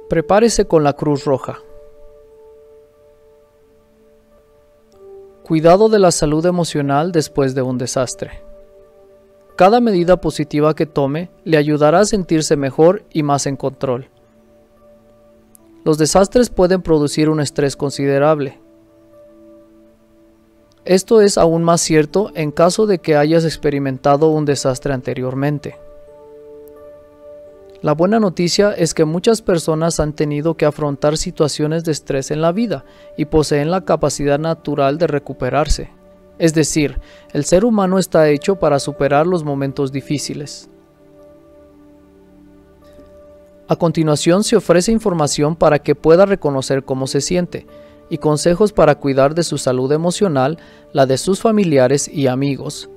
Prepárese con la Cruz Roja. Cuidado de la salud emocional después de un desastre. Cada medida positiva que tome le ayudará a sentirse mejor y más en control. Los desastres pueden producir un estrés considerable. Esto es aún más cierto en caso de que hayas experimentado un desastre anteriormente. La buena noticia es que muchas personas han tenido que afrontar situaciones de estrés en la vida y poseen la capacidad natural de recuperarse. Es decir, el ser humano está hecho para superar los momentos difíciles. A continuación se ofrece información para que pueda reconocer cómo se siente y consejos para cuidar de su salud emocional, la de sus familiares y amigos.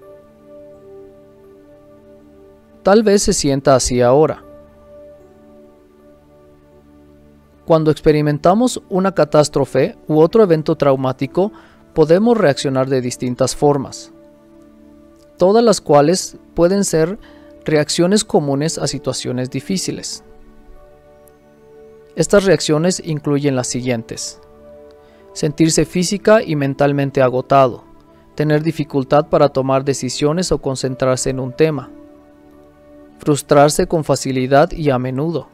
Tal vez se sienta así ahora. Cuando experimentamos una catástrofe u otro evento traumático, podemos reaccionar de distintas formas, todas las cuales pueden ser reacciones comunes a situaciones difíciles. Estas reacciones incluyen las siguientes: sentirse física y mentalmente agotado, tener dificultad para tomar decisiones o concentrarse en un tema, frustrarse con facilidad y a menudo,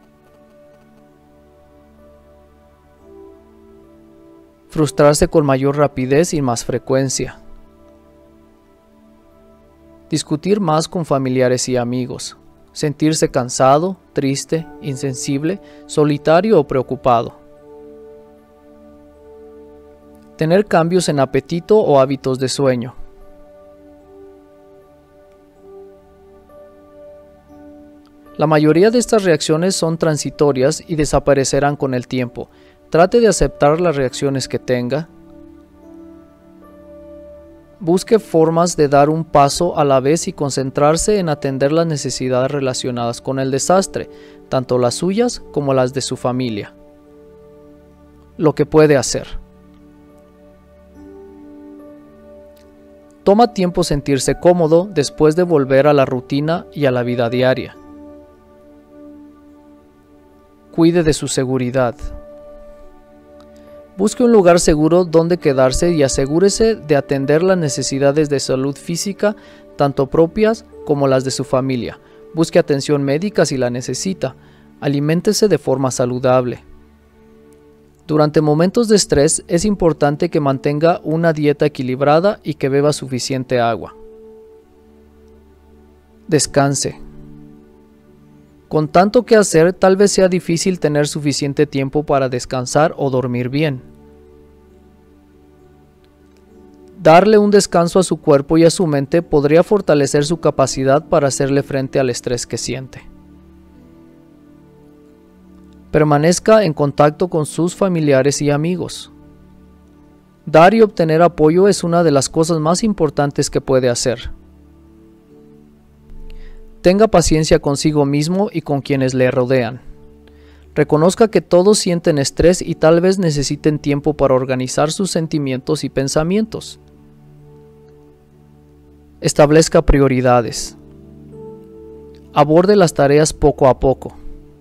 frustrarse con mayor rapidez y más frecuencia, discutir más con familiares y amigos, sentirse cansado, triste, insensible, solitario o preocupado, tener cambios en apetito o hábitos de sueño, La mayoría de estas reacciones son transitorias y desaparecerán con el tiempo. Trate de aceptar las reacciones que tenga. Busque formas de dar un paso a la vez y concentrarse en atender las necesidades relacionadas con el desastre, tanto las suyas como las de su familia. Lo que puede hacer. Toma tiempo sentirse cómodo después de volver a la rutina y a la vida diaria. Cuide de su seguridad. Busque un lugar seguro donde quedarse y asegúrese de atender las necesidades de salud física, tanto propias como las de su familia. Busque atención médica si la necesita. Aliméntese de forma saludable. Durante momentos de estrés es importante que mantenga una dieta equilibrada y que beba suficiente agua. Descanse. Con tanto que hacer, tal vez sea difícil tener suficiente tiempo para descansar o dormir bien. Darle un descanso a su cuerpo y a su mente podría fortalecer su capacidad para hacerle frente al estrés que siente. Permanezca en contacto con sus familiares y amigos. Dar y obtener apoyo es una de las cosas más importantes que puede hacer. Tenga paciencia consigo mismo y con quienes le rodean. Reconozca que todos sienten estrés y tal vez necesiten tiempo para organizar sus sentimientos y pensamientos. Establezca prioridades. Aborde las tareas poco a poco.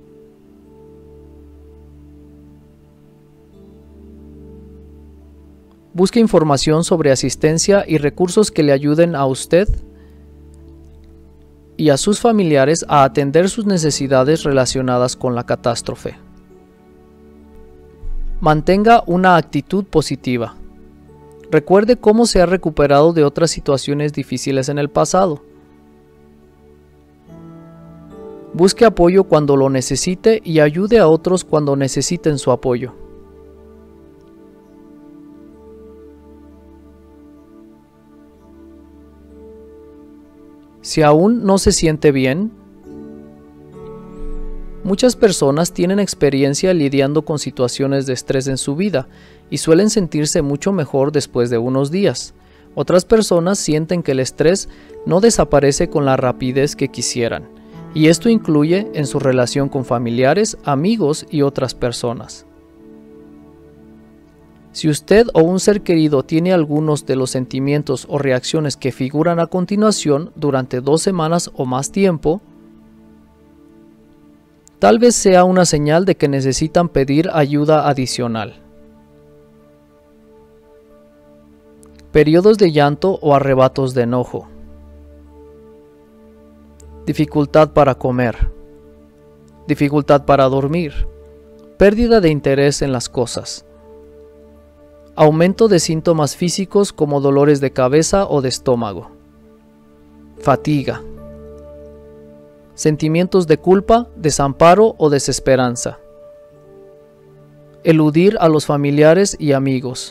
Busque información sobre asistencia y recursos que le ayuden a usted y a sus familiares a atender sus necesidades relacionadas con la catástrofe. Mantenga una actitud positiva. Recuerde cómo se ha recuperado de otras situaciones difíciles en el pasado. Busque apoyo cuando lo necesite y ayude a otros cuando necesiten su apoyo. Si aún no se siente bien, muchas personas tienen experiencia lidiando con situaciones de estrés en su vida y suelen sentirse mucho mejor después de unos días. Otras personas sienten que el estrés no desaparece con la rapidez que quisieran, y esto incluye en su relación con familiares, amigos y otras personas. Si usted o un ser querido tiene algunos de los sentimientos o reacciones que figuran a continuación durante 2 semanas o más tiempo, Tal vez sea una señal de que necesitan pedir ayuda adicional. Periodos de llanto o arrebatos de enojo. Dificultad para comer. Dificultad para dormir. Pérdida de interés en las cosas. Aumento de síntomas físicos como dolores de cabeza o de estómago. Fatiga. Sentimientos de culpa, desamparo o desesperanza. Eludir a los familiares y amigos.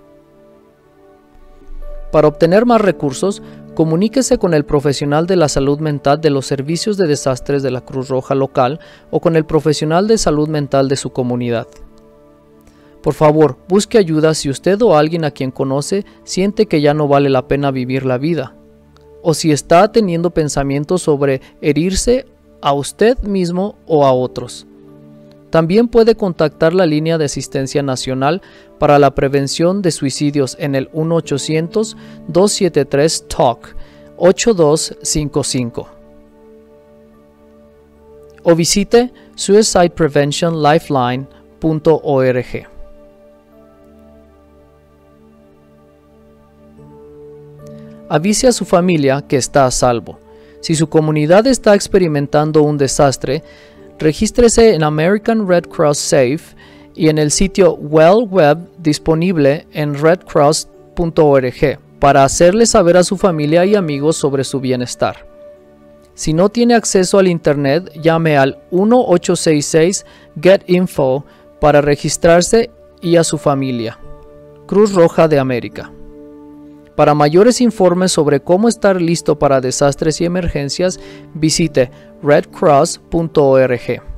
Para obtener más recursos, comuníquese con el profesional de la salud mental de los servicios de desastres de la Cruz Roja local o con el profesional de salud mental de su comunidad. Por favor, busque ayuda si usted o alguien a quien conoce siente que ya no vale la pena vivir la vida, o si está teniendo pensamientos sobre herirse a usted mismo o a otros. También puede contactar la línea de asistencia nacional para la prevención de suicidios en el 1-800-273-TALK 8255 o visite suicidepreventionlifeline.org. Avise a su familia que está a salvo. Si su comunidad está experimentando un desastre, regístrese en American Red Cross Safe y en el sitio Well Web disponible en redcross.org para hacerle saber a su familia y amigos sobre su bienestar. Si no tiene acceso al Internet, llame al 1-866-GET-INFO para registrarse y a su familia. Cruz Roja de América. Para mayores informes sobre cómo estar listo para desastres y emergencias, visite redcross.org.